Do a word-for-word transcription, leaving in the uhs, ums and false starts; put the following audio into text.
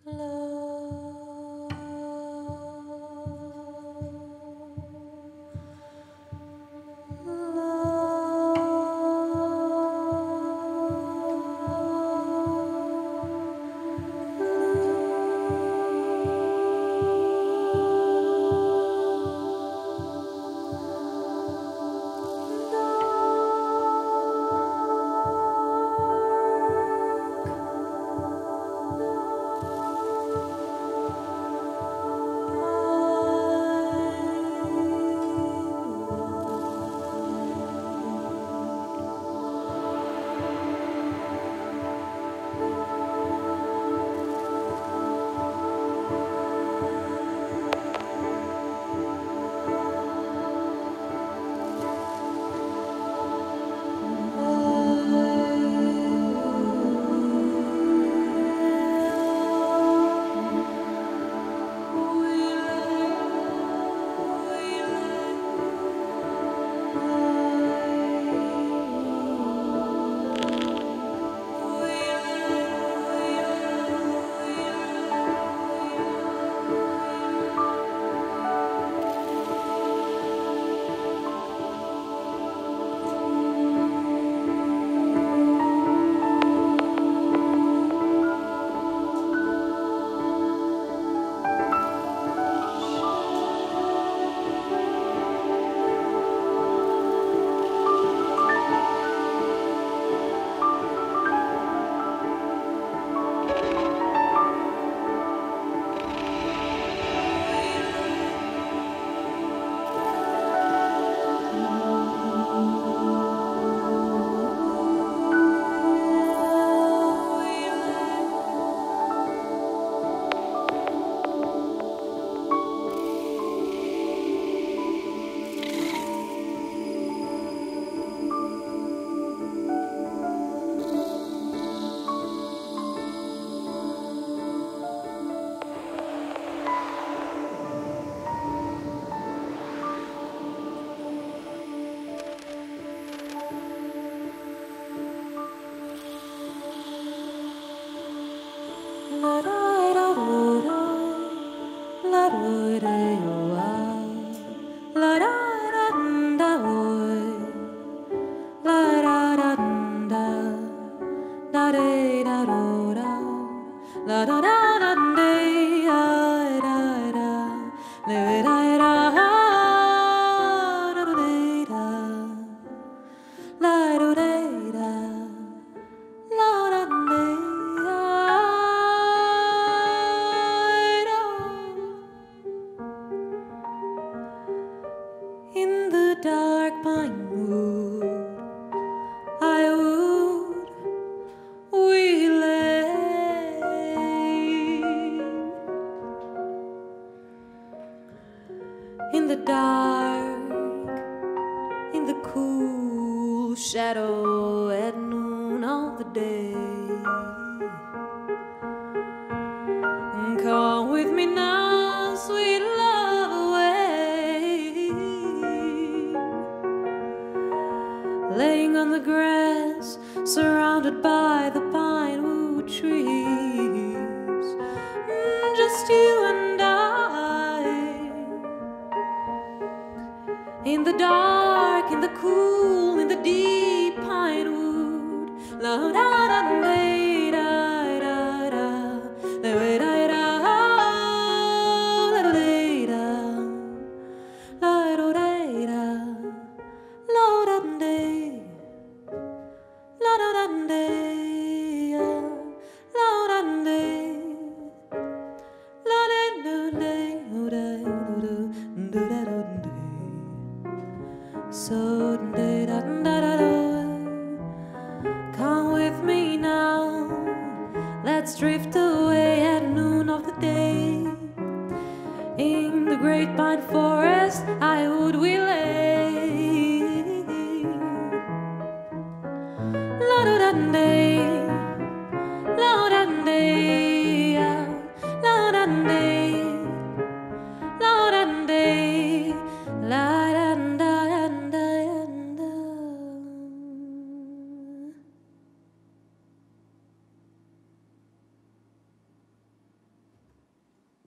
Laying on the grass, surrounded by the pinewood trees, just you and I, in the dark, in the cool, in the deep pinewood. La da da da da da da, da da. So come with me now, let's drift away at noon of the day. In the great pine forest I would we lay.